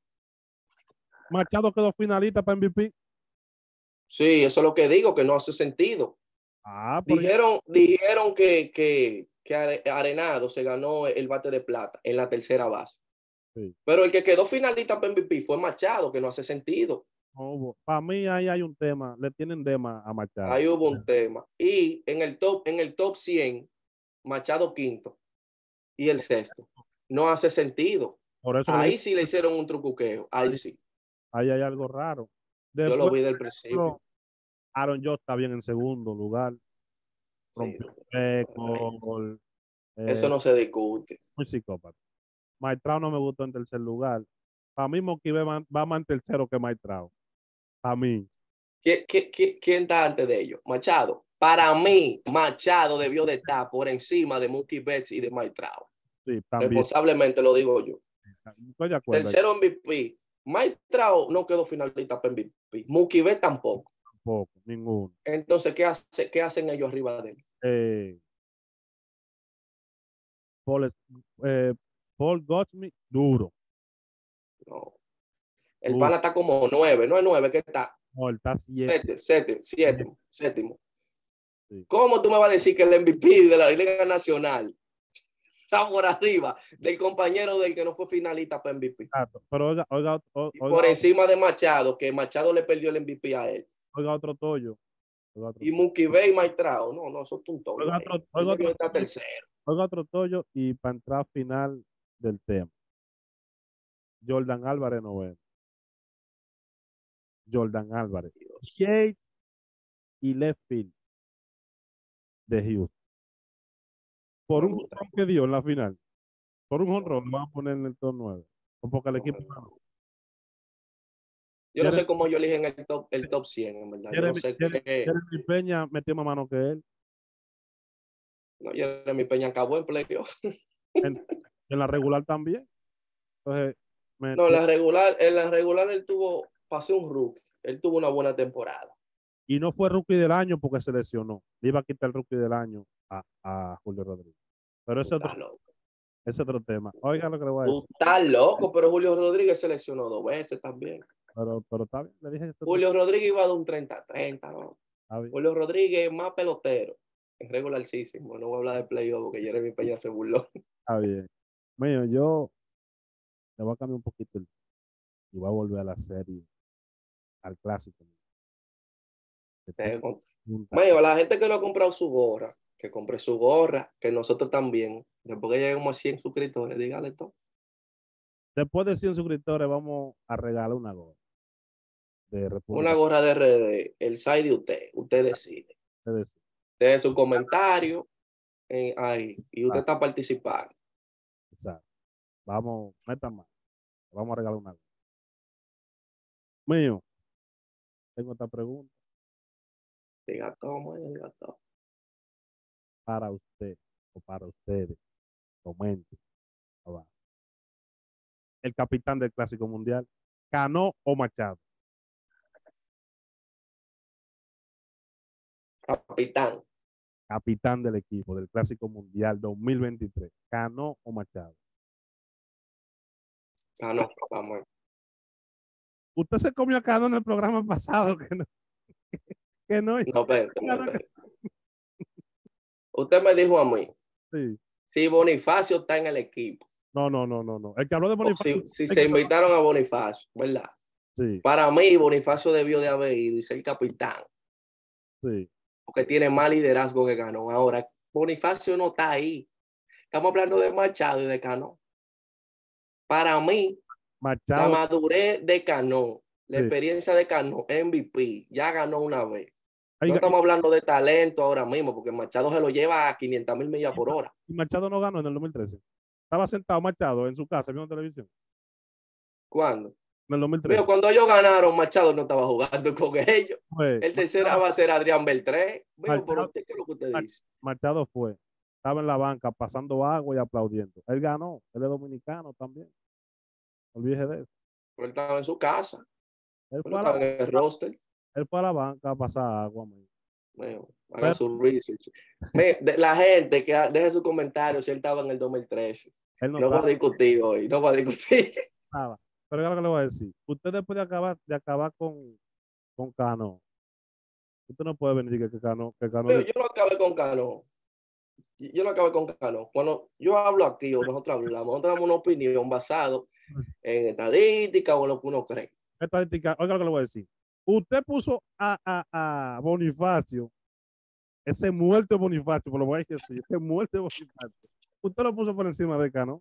[SPEAKER 1] Machado quedó finalista para M V P.
[SPEAKER 2] Sí, eso es lo que digo, que no hace sentido.
[SPEAKER 1] Ah, pero
[SPEAKER 2] Dijeron, dijeron que, que, que Arenado se ganó el bate de plata en la tercera base.
[SPEAKER 1] sí.
[SPEAKER 2] Pero el que quedó finalista para M V P fue Machado, que no hace sentido.
[SPEAKER 1] No, para mí ahí hay un tema, le tienen tema a Machado.
[SPEAKER 2] Ahí hubo un tema. Y en el top, en el top cien, Machado quinto y el sexto. No hace sentido.
[SPEAKER 1] Por eso que le
[SPEAKER 2] Ahí
[SPEAKER 1] digo,
[SPEAKER 2] sí le hicieron un trucuqueo. Ahí
[SPEAKER 1] ahí,
[SPEAKER 2] sí.
[SPEAKER 1] ahí hay algo raro.
[SPEAKER 2] Yo lo
[SPEAKER 1] Después,
[SPEAKER 2] vi del principio.
[SPEAKER 1] Aaron Judge está bien en segundo lugar.
[SPEAKER 2] Sí,
[SPEAKER 1] Rompió récord.
[SPEAKER 2] eso
[SPEAKER 1] Eh,
[SPEAKER 2] no se discute.
[SPEAKER 1] muy psicópata. Maitrao no me gustó en tercer lugar. Para mí, Monkey va, va más en tercero que Maitrao. Para mí.
[SPEAKER 2] ¿Quién, quién, quién está antes de ellos? Machado. Para mí, Machado debió de estar por encima de Mookie Betts y de Mike Trout.
[SPEAKER 1] Sí, también.
[SPEAKER 2] Responsablemente lo digo yo.
[SPEAKER 1] Estoy de acuerdo.
[SPEAKER 2] Tercero M V P. Mike Trout no quedó finalista para M V P. Mookie Betts tampoco.
[SPEAKER 1] Tampoco, ninguno.
[SPEAKER 2] Entonces, ¿qué, hace, qué hacen ellos arriba de él?
[SPEAKER 1] Eh, Paul, eh, Paul Gottschmidt, duro.
[SPEAKER 2] No. El
[SPEAKER 1] duro.
[SPEAKER 2] pana está como nueve, no es nueve, que está
[SPEAKER 1] No, él está siete.
[SPEAKER 2] séptimo, séptimo, séptimo, séptimo.
[SPEAKER 1] Sí.
[SPEAKER 2] ¿Cómo tú me vas a decir que el M V P de la Liga Nacional está por arriba del compañero del que no fue finalista para M V P?
[SPEAKER 1] Exacto. Pero oiga, oiga, oiga,
[SPEAKER 2] Y por encima de Machado, que Machado le perdió el M V P a él.
[SPEAKER 1] oiga otro tollo. Oiga otro,
[SPEAKER 2] Y Mookie Betts y Mike Trout, no, no, eso es un toyo.
[SPEAKER 1] oiga otro, oiga otro,
[SPEAKER 2] está tercero.
[SPEAKER 1] oiga otro tollo y para entrar final del tema. Jordan Álvarez noveno. Jordan Álvarez. Yates y left field de Houston. Por
[SPEAKER 2] Me
[SPEAKER 1] un
[SPEAKER 2] gusta.
[SPEAKER 1] jonrón que dio en la final. Por un jonrón lo van a poner en el top nueve. O porque el equipo ganó.
[SPEAKER 2] Yo no
[SPEAKER 1] Jeremy,
[SPEAKER 2] sé cómo yo eligen el top, el top cien, en verdad. Yo no
[SPEAKER 1] Jeremy,
[SPEAKER 2] sé
[SPEAKER 1] Jeremy-
[SPEAKER 2] qué.
[SPEAKER 1] Jeremy Peña metió más mano que él.
[SPEAKER 2] No, Jeremy Peña acabó en playoff.
[SPEAKER 1] En, en la regular también. Entonces,
[SPEAKER 2] No, en
[SPEAKER 1] metió-
[SPEAKER 2] la regular, en la regular él tuvo, pasé un rookie. Él tuvo una buena temporada.
[SPEAKER 1] y no fue rookie del año porque se lesionó. Le iba a quitar el rookie del año a, a Julio Rodríguez. Pero ese
[SPEAKER 2] Tú
[SPEAKER 1] otro,
[SPEAKER 2] estás loco.
[SPEAKER 1] ese otro tema. Oiga lo que le voy a
[SPEAKER 2] Tú
[SPEAKER 1] decir.
[SPEAKER 2] estás loco, pero Julio Rodríguez se lesionó dos veces también.
[SPEAKER 1] Pero, pero está bien. Le dije que este
[SPEAKER 2] Julio Rodríguez iba de un treinta a treinta, ¿no?
[SPEAKER 1] está bien.
[SPEAKER 2] Julio Rodríguez más pelotero. Es regularísimo. No voy a hablar de playoff porque Jeremy Peña se burló.
[SPEAKER 1] Está bien. Mío, yo le voy a cambiar un poquito el y va a volver a la serie, al clásico.
[SPEAKER 2] Eh, con- Mayo, la gente que no ha comprado su gorra, que compre su gorra, que nosotros también. Después que lleguemos a cien suscriptores, dígale todo.
[SPEAKER 1] Después de cien suscriptores, vamos a regalar una gorra de
[SPEAKER 2] Una
[SPEAKER 1] República.
[SPEAKER 2] gorra de R D, el site de usted, usted decide.
[SPEAKER 1] Es decir,
[SPEAKER 2] Deje su comentario eh, ahí y usted
[SPEAKER 1] ah,
[SPEAKER 2] está participando.
[SPEAKER 1] exacto. Vamos, meta más. Vamos a regalar una gorra. Mío, tengo esta pregunta
[SPEAKER 2] Diga todo, Mayo, diga todo.
[SPEAKER 1] para usted o para ustedes. Comente abajo. El capitán del Clásico Mundial, Cano o Machado.
[SPEAKER 2] Capitán.
[SPEAKER 1] Capitán del equipo del Clásico Mundial dos mil veintitrés, Cano o Machado.
[SPEAKER 2] Ah, no, vamos.
[SPEAKER 1] Usted se comió a Cano en el programa pasado, que no, que no.
[SPEAKER 2] No, espérate, no, espérate. Usted me dijo a mí,
[SPEAKER 1] Sí.
[SPEAKER 2] si Bonifacio está en el equipo,
[SPEAKER 1] No, no, no, no, no. El que habló de
[SPEAKER 2] o
[SPEAKER 1] Bonifacio.
[SPEAKER 2] si, si se invitaron a Bonifacio, ¿verdad?
[SPEAKER 1] Sí,
[SPEAKER 2] Para mí, Bonifacio debió de haber ido y ser capitán,
[SPEAKER 1] sí.
[SPEAKER 2] porque tiene más liderazgo que Cano. Ahora, Bonifacio no está ahí. Estamos hablando de Machado y de Cano. Para mí, la
[SPEAKER 1] Machado,
[SPEAKER 2] madurez de Cano, la
[SPEAKER 1] sí.
[SPEAKER 2] experiencia de Cano, M V P, ya ganó una vez. No
[SPEAKER 1] Oiga,
[SPEAKER 2] estamos hablando de talento ahora mismo, porque Machado se lo lleva a quinientas mil millas por hora.
[SPEAKER 1] y Machado no ganó en el dos mil trece. Estaba sentado Machado en su casa viendo televisión.
[SPEAKER 2] ¿Cuándo?
[SPEAKER 1] En el dos mil
[SPEAKER 2] Mío,
[SPEAKER 1] trece.
[SPEAKER 2] cuando ellos ganaron, Machado no estaba jugando con ellos.
[SPEAKER 1] Fue,
[SPEAKER 2] El tercero
[SPEAKER 1] Machado,
[SPEAKER 2] va a ser Adrián Beltré. Mío, pero
[SPEAKER 1] Machado,
[SPEAKER 2] usted, ¿qué es lo que usted dice?
[SPEAKER 1] Machado fue. Estaba en la banca pasando agua y aplaudiendo. Él ganó. Él es dominicano también. Olvídese de eso.
[SPEAKER 2] Él estaba en su casa.
[SPEAKER 1] Él
[SPEAKER 2] Él no
[SPEAKER 1] fue a la
[SPEAKER 2] estaba en el roster.
[SPEAKER 1] Él fue a la banca a pasar agua, man.
[SPEAKER 2] Mío, haga
[SPEAKER 1] Pero
[SPEAKER 2] su research. Mío, de, la gente que deje su comentario si él estaba en el dos mil trece.
[SPEAKER 1] él no
[SPEAKER 2] No voy a
[SPEAKER 1] estaba
[SPEAKER 2] discutir hoy. No voy a discutir.
[SPEAKER 1] nada. Pero es lo que le voy a decir. Usted después de acabar, de acabar con, con Cano, usted no puede venir y que, que Cano, que Cano
[SPEAKER 2] Mío,
[SPEAKER 1] de-
[SPEAKER 2] yo no acabé con Cano. Yo no acabé con Cano. Cuando yo hablo aquí o nosotros hablamos, nosotros damos una opinión basada en estadística o en lo que uno cree.
[SPEAKER 1] estadística. Oiga lo que le voy a decir. Usted puso a, a, a Bonifacio, ese muerto Bonifacio, por lo voy a decir, ese muerto Bonifacio. Usted lo puso por encima de Cano.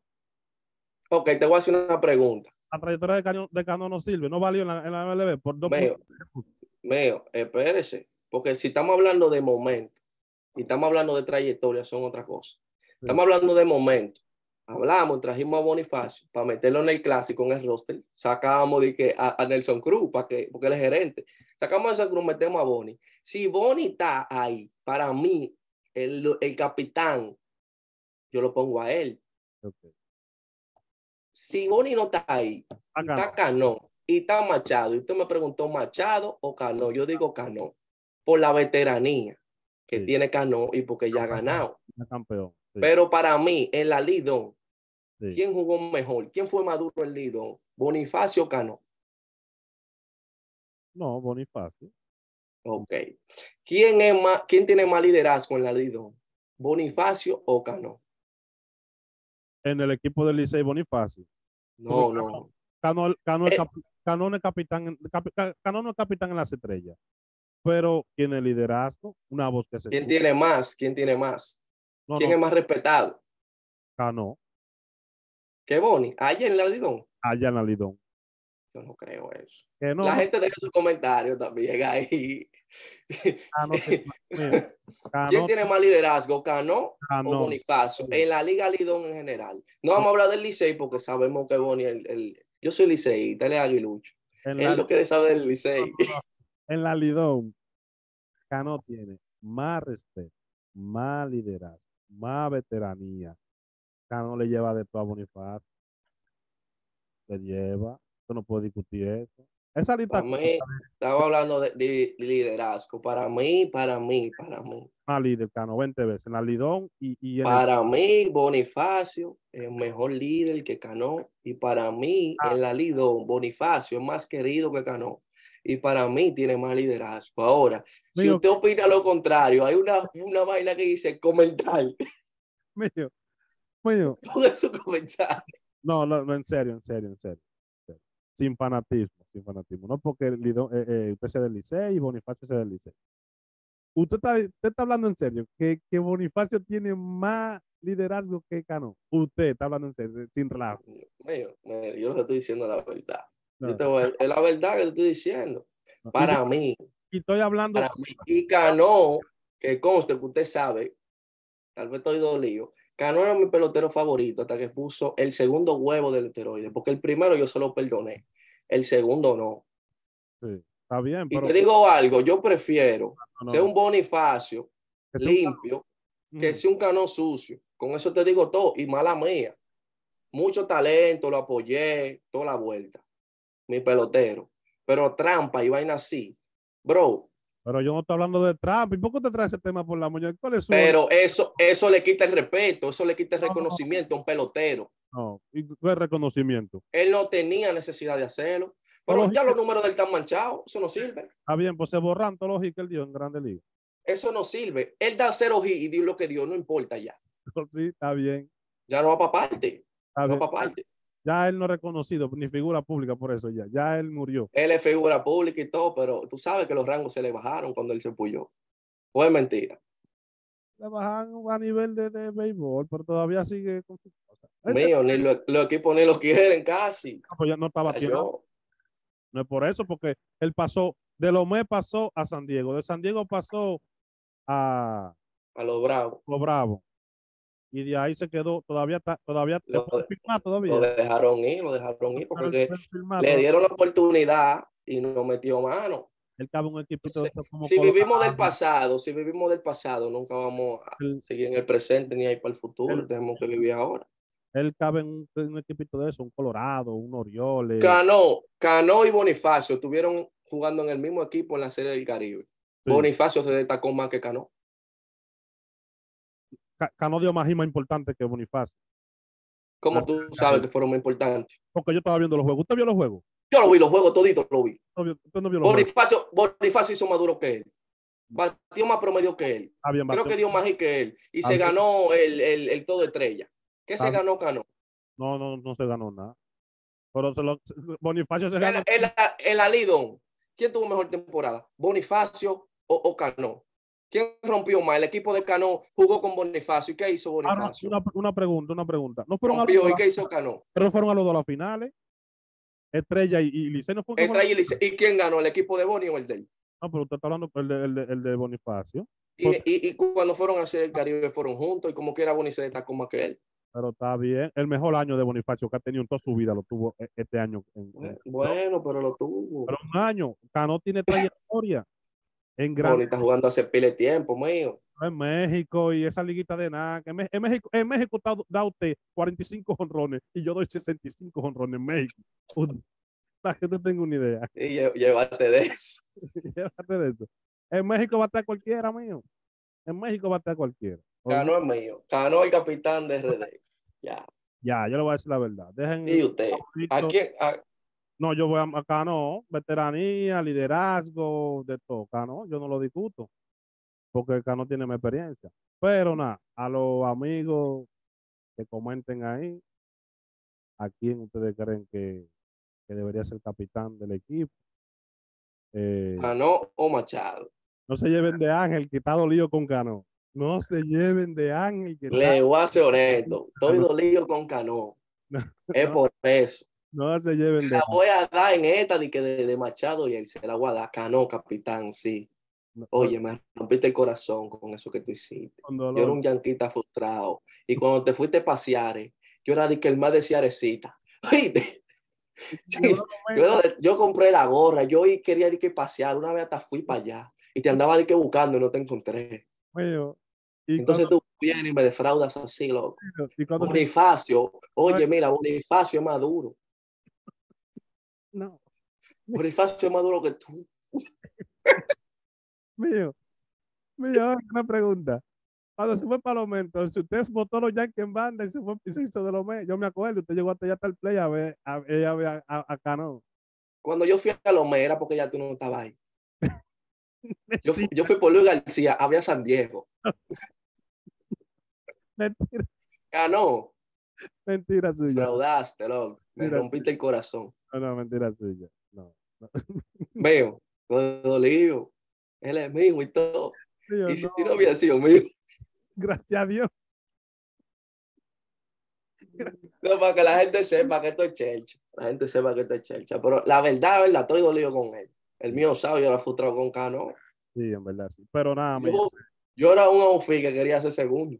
[SPEAKER 2] Ok, te voy a hacer una pregunta.
[SPEAKER 1] La trayectoria de Cano, de Cano no sirve, no valió en la, en la M L B por dos
[SPEAKER 2] Mío,
[SPEAKER 1] puntos.
[SPEAKER 2] mío, espérese. Porque si estamos hablando de momento y estamos hablando de trayectoria, son otra cosa.
[SPEAKER 1] Sí.
[SPEAKER 2] Estamos hablando de momento. Hablamos, trajimos a Bonifacio para meterlo en el clásico, en el roster. Sacábamos de que a, a Nelson Cruz, para que, porque él es gerente. Sacamos a Nelson Cruz, metemos a Boni. Si Boni está ahí, para mí, el, el capitán, yo lo pongo a él.
[SPEAKER 1] Okay.
[SPEAKER 2] Si Boni no está ahí,
[SPEAKER 1] A
[SPEAKER 2] y
[SPEAKER 1] Cano.
[SPEAKER 2] está Cano, y está Machado, y usted me preguntó Machado o Cano, yo digo Cano, por la veteranía que
[SPEAKER 1] Sí.
[SPEAKER 2] tiene Cano y porque ya ha ganado.
[SPEAKER 1] Es campeón. Sí.
[SPEAKER 2] Pero para mí, en la Lidón,
[SPEAKER 1] Sí.
[SPEAKER 2] ¿quién jugó mejor? ¿Quién fue maduro en Lidón? ¿Bonifacio o Cano?
[SPEAKER 1] No, Bonifacio.
[SPEAKER 2] Ok. ¿Quién, es más, ¿Quién tiene más liderazgo en la Lidón? ¿Bonifacio o Cano?
[SPEAKER 1] En el equipo del Licey, Bonifacio.
[SPEAKER 2] No, no.
[SPEAKER 1] Cano, Cano,
[SPEAKER 2] Eh,
[SPEAKER 1] Cano, Cano es capitán, Cano no es capitán en las estrellas, pero tiene liderazgo, una voz que se
[SPEAKER 2] ¿Quién
[SPEAKER 1] escucha.
[SPEAKER 2] tiene más? ¿Quién tiene más?
[SPEAKER 1] No,
[SPEAKER 2] ¿Quién
[SPEAKER 1] no,
[SPEAKER 2] es más respetado?
[SPEAKER 1] Cano,
[SPEAKER 2] ¿Que Boni? ¿Allá en la Lidón?
[SPEAKER 1] allá en la Lidón.
[SPEAKER 2] Yo no creo eso.
[SPEAKER 1] Que no,
[SPEAKER 2] La
[SPEAKER 1] no,
[SPEAKER 2] gente deja sus comentarios también ahí.
[SPEAKER 1] Cano, tiene- mira,
[SPEAKER 2] ¿Quién
[SPEAKER 1] Cano,
[SPEAKER 2] tiene más liderazgo, Cano o
[SPEAKER 1] Cano.
[SPEAKER 2] Bonifacio? En la Liga Lidón en general. No vamos a hablar del Licey porque sabemos que Boni, el, el, yo soy Licey, él es aguilucho.
[SPEAKER 1] En
[SPEAKER 2] Él
[SPEAKER 1] la,
[SPEAKER 2] no quiere saber del
[SPEAKER 1] no,
[SPEAKER 2] Licey.
[SPEAKER 1] no, no. En la Lidón, Cano tiene más respeto, más liderazgo, más veteranía. Cano le lleva de todo a Bonifacio. Le lleva. Yo no puedo discutir eso. Esa lista
[SPEAKER 2] Para mí, estaba hablando de, de liderazgo. Para mí, para mí, para mí.
[SPEAKER 1] más líder, Cano, veinte veces. En la Lidón y, y en el.
[SPEAKER 2] Para mí, Bonifacio es mejor líder que Cano. Y para mí, en la Lidón, Bonifacio es más querido que Cano. Y para mí tiene más liderazgo. Ahora, si
[SPEAKER 1] Mío,
[SPEAKER 2] usted opina lo contrario, hay una, una vaina que dice comentar.
[SPEAKER 1] mío, mío.
[SPEAKER 2] Ponga su comentario.
[SPEAKER 1] No, no, no, en serio, en serio, en serio. sin fanatismo, sin fanatismo. No porque el Lidón, eh, eh, usted sea del Licey y Bonifacio sea del Licey. Usted está, usted está hablando en serio, que, que Bonifacio tiene más liderazgo que Cano. Usted está hablando en serio, sin relajo.
[SPEAKER 2] Mío, mío, yo no te estoy diciendo la verdad. Yo
[SPEAKER 1] No,
[SPEAKER 2] te voy a- es la verdad que te estoy diciendo.
[SPEAKER 1] no. Y, yo,
[SPEAKER 2] Para mí,
[SPEAKER 1] y estoy hablando,
[SPEAKER 2] para mí. Y Cano, que conste que usted sabe, tal vez estoy dolido. Cano era mi pelotero favorito hasta que puso el segundo huevo del esteroide, porque el primero yo se lo perdoné, el segundo no.
[SPEAKER 1] sí, está bien,
[SPEAKER 2] Y
[SPEAKER 1] pero
[SPEAKER 2] te digo algo, yo prefiero
[SPEAKER 1] no, no,
[SPEAKER 2] ser
[SPEAKER 1] no.
[SPEAKER 2] un Bonifacio
[SPEAKER 1] Que sea un-
[SPEAKER 2] limpio que
[SPEAKER 1] Ujú.
[SPEAKER 2] ser un Cano sucio. Con eso te digo todo, y mala mía. Mucho talento, lo apoyé, toda la vuelta. Mi pelotero. Pero trampa y vaina así. Bro,
[SPEAKER 1] Pero yo no estoy hablando de Trump. ¿Y por qué te trae ese tema por la mañana? ¿Cuál es su bonito?
[SPEAKER 2] pero eso, eso le quita el respeto, eso le quita el
[SPEAKER 1] No, no,
[SPEAKER 2] reconocimiento a un pelotero.
[SPEAKER 1] no. ¿Y qué reconocimiento?
[SPEAKER 2] Él no tenía necesidad de hacerlo.
[SPEAKER 1] Todos
[SPEAKER 2] Pero
[SPEAKER 1] los
[SPEAKER 2] ya
[SPEAKER 1] hits-
[SPEAKER 2] los números del están manchados, eso no sirve.
[SPEAKER 1] Está bien, pues se borran todos los hits que él dio en Grande Liga.
[SPEAKER 2] Eso no sirve. Él da cero hit y dio lo que dio, no importa ya.
[SPEAKER 1] Sí, está bien,
[SPEAKER 2] Ya no va para parte.
[SPEAKER 1] está
[SPEAKER 2] No
[SPEAKER 1] bien.
[SPEAKER 2] va para parte.
[SPEAKER 1] Ya él no es reconocido, ni figura pública por eso ya. Ya él murió.
[SPEAKER 2] Él es figura pública y todo, pero tú sabes que los rangos se le bajaron cuando él se puyó. Fue mentira.
[SPEAKER 1] Le bajan a nivel de, de béisbol, pero todavía sigue con su cosa. Ese,
[SPEAKER 2] Mío, ni los lo equipos ni lo quieren casi.
[SPEAKER 1] no, pues ya no estaba tirando.
[SPEAKER 2] Cayó
[SPEAKER 1] No es por eso, porque él pasó, de Lomé pasó a San Diego, de San Diego pasó a
[SPEAKER 2] a los Bravos.
[SPEAKER 1] los Bravos. Y de ahí se quedó, todavía está, todavía te
[SPEAKER 2] Lo,
[SPEAKER 1] puede firmar
[SPEAKER 2] lo
[SPEAKER 1] todavía.
[SPEAKER 2] dejaron ir, lo dejaron ir
[SPEAKER 1] Pero él
[SPEAKER 2] porque
[SPEAKER 1] puede firmar
[SPEAKER 2] le
[SPEAKER 1] todavía.
[SPEAKER 2] dieron la oportunidad y no metió mano.
[SPEAKER 1] Él cabe un equipito de
[SPEAKER 2] Entonces,
[SPEAKER 1] estos como
[SPEAKER 2] si vivimos del
[SPEAKER 1] Colorado.
[SPEAKER 2] pasado, si vivimos del pasado, nunca vamos a
[SPEAKER 1] Él,
[SPEAKER 2] seguir en el presente ni ahí para el futuro.
[SPEAKER 1] él,
[SPEAKER 2] Tenemos que vivir ahora.
[SPEAKER 1] él cabe en un, en un equipito de eso, un Colorado, un Orioles.
[SPEAKER 2] Cano, Cano y Bonifacio estuvieron jugando en el mismo equipo en la Serie del Caribe.
[SPEAKER 1] Sí.
[SPEAKER 2] Bonifacio se destacó más que Cano.
[SPEAKER 1] Cano dio más y más importante que Bonifacio.
[SPEAKER 2] ¿Cómo tú sabes que fueron muy importantes?
[SPEAKER 1] Porque yo estaba viendo los juegos. ¿Usted vio los juegos?
[SPEAKER 2] Yo lo vi, los juegos toditos lo vi.
[SPEAKER 1] No, usted no vio los
[SPEAKER 2] Bonifacio, Bonifacio hizo más duro que él. Batió más promedio que él.
[SPEAKER 1] Ah, bien,
[SPEAKER 2] Creo
[SPEAKER 1] batió.
[SPEAKER 2] que dio más hit que él. Y
[SPEAKER 1] Ah,
[SPEAKER 2] se
[SPEAKER 1] bien.
[SPEAKER 2] ganó el, el, el todo estrella. ¿Qué se
[SPEAKER 1] Ah,
[SPEAKER 2] ganó, Cano?
[SPEAKER 1] No, no, no se ganó nada. Pero se lo, Bonifacio se
[SPEAKER 2] En
[SPEAKER 1] ganó.
[SPEAKER 2] la, en la, en la Lidón, ¿quién tuvo mejor temporada? ¿Bonifacio o, o Cano? ¿Quién rompió más? El equipo de Cano jugó con Bonifacio. ¿Y qué hizo
[SPEAKER 1] Ahora,
[SPEAKER 2] Bonifacio?
[SPEAKER 1] una, una pregunta, una pregunta. No fueron a los
[SPEAKER 2] Rompió.
[SPEAKER 1] dos,
[SPEAKER 2] ¿Y qué hizo Cano?
[SPEAKER 1] pero fueron a los dos a las finales. Estrella y, y Licey no fue que fueron.
[SPEAKER 2] Estrella y Licey. ¿Y quién ganó? ¿El equipo de Boni o el de él?
[SPEAKER 1] No, pero usted está hablando el de, el de, el de Bonifacio.
[SPEAKER 2] Y, y, y cuando fueron a hacer el Caribe fueron juntos y como quiera Boni se destacó más que él.
[SPEAKER 1] Pero está bien. El mejor año de Bonifacio que ha tenido en toda su vida lo tuvo e- este año. En, en-
[SPEAKER 2] Bueno, pero lo tuvo.
[SPEAKER 1] pero un año. Cano tiene trayectoria en
[SPEAKER 2] Boni
[SPEAKER 1] gran
[SPEAKER 2] está jugando hace pile de tiempo, mío.
[SPEAKER 1] en México y esa liguita de nada. En, Me- en México, en México da, da usted cuarenta y cinco jonrones y yo doy sesenta y cinco jonrones en México. Para que tú tengas una idea.
[SPEAKER 2] Y lle- llévate de eso.
[SPEAKER 1] Llévate de eso. En México va a estar cualquiera, mío. En México va a estar cualquiera.
[SPEAKER 2] Cano es mío. Cano el capitán de R D. Ya.
[SPEAKER 1] Ya, yo le voy a decir la verdad. Dejen
[SPEAKER 2] ¿Y usted? ¿A quién? A-
[SPEAKER 1] No, yo voy a acá no, veteranía, liderazgo, de todo. Acá no, yo no lo discuto, porque acá no tiene mi experiencia. Pero nada, a los amigos que comenten ahí, a quién ustedes creen que, que debería ser capitán del equipo. Eh,
[SPEAKER 2] Cano o Machado.
[SPEAKER 1] no se lleven de Ángel, que está dolido con Cano. No se lleven de Ángel, que está...
[SPEAKER 2] Le voy a ser honesto. Estoy dolido con Cano.
[SPEAKER 1] No,
[SPEAKER 2] Es por eso.
[SPEAKER 1] no se lleven de
[SPEAKER 2] La
[SPEAKER 1] Ángel.
[SPEAKER 2] voy a dar en esta de, que de, de Machado y él se la voy a dar. Cano, capitán, sí.
[SPEAKER 1] No,
[SPEAKER 2] Oye, me rompiste el corazón con eso que tú hiciste.
[SPEAKER 1] con
[SPEAKER 2] Yo era
[SPEAKER 1] dolor.
[SPEAKER 2] un yanquita frustrado. Y cuando te fuiste a pasear, eh, yo era de que el más decía Arecita. ¿Oíste? Sí,
[SPEAKER 1] Yo no lo
[SPEAKER 2] yo,
[SPEAKER 1] veo.
[SPEAKER 2] era de- yo compré la gorra, yo y quería de que pasear. Una vez hasta fui para allá y te andaba de que buscando y no te encontré.
[SPEAKER 1] Mío. Y
[SPEAKER 2] Entonces
[SPEAKER 1] cuando,
[SPEAKER 2] tú vienes y me defraudas así, loco.
[SPEAKER 1] y cuando se-
[SPEAKER 2] Bonifacio, oye, mira, Bonifacio es más duro.
[SPEAKER 1] no,
[SPEAKER 2] Bonifacio es más duro que tú.
[SPEAKER 1] mío, mío, una pregunta. Cuando se fue para Lomé, entonces usted votó los Yankees en banda y se fue y se hizo de Lomé. Yo me acuerdo, usted llegó hasta allá hasta el play a ver a, a, a, ver a, a, a Cano.
[SPEAKER 2] Cuando yo fui a Lomé era porque ya tú no estabas ahí. Yo, fu- yo fui por Luis García, había San Diego.
[SPEAKER 1] Mentira,
[SPEAKER 2] Ganó.
[SPEAKER 1] mentira suya.
[SPEAKER 2] Fraudaste, loco. Me
[SPEAKER 1] Mira,
[SPEAKER 2] rompiste el corazón.
[SPEAKER 1] No, no, mentira suya. No, no.
[SPEAKER 2] Mío, todo dolido. Él es mío y todo.
[SPEAKER 1] Sí, yo
[SPEAKER 2] Y si
[SPEAKER 1] no,
[SPEAKER 2] no había sido mío.
[SPEAKER 1] gracias a Dios.
[SPEAKER 2] No, para que la gente sepa que esto es chelcha. La gente sepa que esto es chelcha. Pero la verdad, verdad, estoy dolido con él. El mío sabe, yo era frustrado con Cano.
[SPEAKER 1] Sí, en verdad, sí. Pero nada, mira,
[SPEAKER 2] Yo, yo era un outfit que quería ser segundo.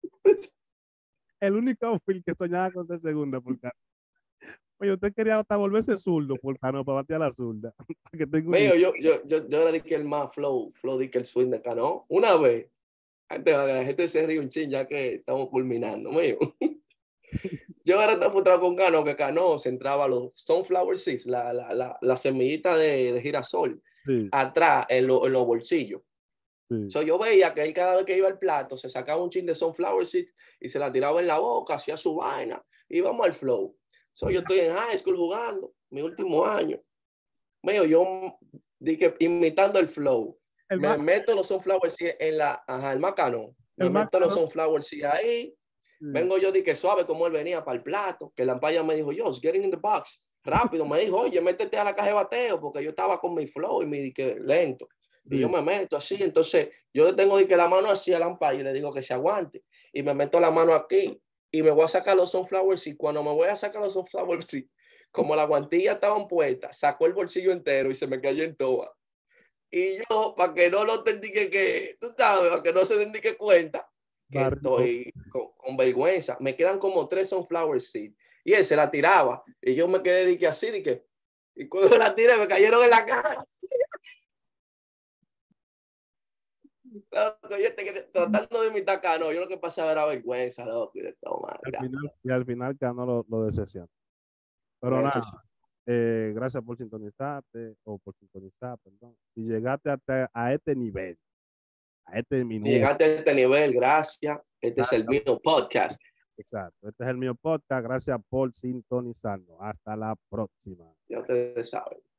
[SPEAKER 1] el único outfield que soñaba con ser segunda por Cano. Oye, usted quería hasta volverse zurdo por Cano para batear a la zurda. Para que tenga una
[SPEAKER 2] Mío,
[SPEAKER 1] idea.
[SPEAKER 2] yo, yo, yo, yo era de que el más flow, flow de que el swing de Cano. Una vez, antes, la gente se ríe un chin ya que estamos culminando, mío. Yo era tan frustrado con Cano que Cano se entraba a los sunflower seeds, la, la, la, la semillita de, de girasol,
[SPEAKER 1] Sí,
[SPEAKER 2] atrás en, lo, en los bolsillos.
[SPEAKER 1] sí.
[SPEAKER 2] So, yo veía que él cada vez que iba al plato se sacaba un chin de sunflower seeds y se la tiraba en la boca, hacía su vaina y vamos al flow. So, yo estoy en high school jugando, mi último año. Mío, yo dije, imitando el flow.
[SPEAKER 1] El
[SPEAKER 2] Me
[SPEAKER 1] más,
[SPEAKER 2] meto los sunflower seeds en la, ajá, el macano. Me
[SPEAKER 1] el más
[SPEAKER 2] meto los
[SPEAKER 1] caro.
[SPEAKER 2] sunflower seeds ahí.
[SPEAKER 1] Sí,
[SPEAKER 2] Vengo yo, dije suave como él venía para el plato, que la ampalla me dijo, yo, getting in the box. Rápido, me dijo, oye, métete a la caja de bateo, porque yo estaba con mi flow y mi dique lento. Y yo
[SPEAKER 1] sí.
[SPEAKER 2] me meto así, entonces yo le tengo que la mano así al umpire y le digo que se aguante. Y me meto la mano aquí y me voy a sacar los sunflowers y cuando me voy a sacar los sunflowers sí, como la guantilla estaban puestas, sacó el bolsillo entero y se me cayó en toa. Y yo, para que no lo entendí que, que, tú sabes, para que no se den ni que cuenta, que
[SPEAKER 1] Barrio.
[SPEAKER 2] estoy con, con vergüenza. Me quedan como tres sunflower seeds. Y él se la tiraba. Y yo me quedé de que así, de que, y cuando la tiré me cayeron en la cara. Loco, yo este, tratando de imitar Cano, yo lo que pasaba era vergüenza, loco, y de todo, man,
[SPEAKER 1] Al
[SPEAKER 2] mira.
[SPEAKER 1] final, y al final Cano lo, lo decepciona. Pero
[SPEAKER 2] Ese
[SPEAKER 1] nada,
[SPEAKER 2] sí.
[SPEAKER 1] eh, gracias por sintonizarte, o por sintonizar, perdón. Si llegaste hasta a este nivel, a este
[SPEAKER 2] Si
[SPEAKER 1] minuto,
[SPEAKER 2] llegaste a este nivel, gracias. Este es el
[SPEAKER 1] gracias,
[SPEAKER 2] mío podcast.
[SPEAKER 1] exacto. Este es el mío podcast. Gracias por sintonizarnos. Hasta la próxima.
[SPEAKER 2] Ya ustedes saben.